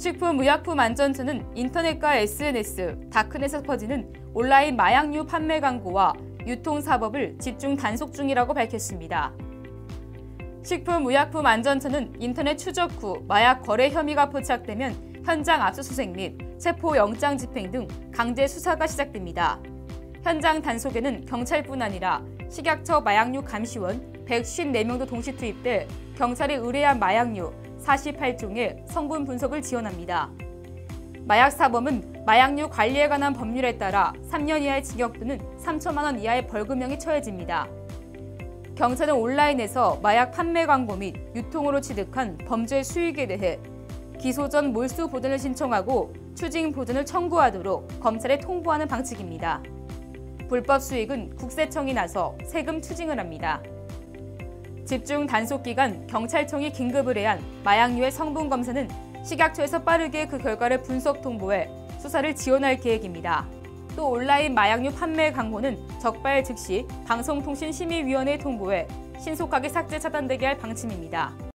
식품의약품안전처는 인터넷과 SNS, 다크넷에서 퍼지는 온라인 마약류 판매 광고와 유통사법을 집중 단속 중이라고 밝혔습니다. 식품의약품안전처는 인터넷 추적 후 마약 거래 혐의가 포착되면 현장 압수수색 및 체포영장 집행 등 강제 수사가 시작됩니다. 현장 단속에는 경찰뿐 아니라 식약처 마약류 감시원 154명도 동시 투입돼 경찰이 의뢰한 마약류 48종의 성분 분석을 지원합니다. 마약사범은 마약류 관리에 관한 법률에 따라 3년 이하의 징역 또는 3천만 원 이하의 벌금형이 처해집니다. 경찰은 온라인에서 마약 판매 광고 및 유통으로 취득한 범죄 수익에 대해 기소 전 몰수 보전을 신청하고 추징 보전을 청구하도록 검찰에 통보하는 방식입니다. 불법 수익은 국세청이 나서 세금 추징을 합니다. 집중 단속 기간 경찰청이 긴급 의뢰한 마약류의 성분 검사는 식약처에서 빠르게 그 결과를 분석 통보해 수사를 지원할 계획입니다. 또 온라인 마약류 판매 광고는 적발 즉시 방송통신심의위원회에 통보해 신속하게 삭제 차단되게 할 방침입니다.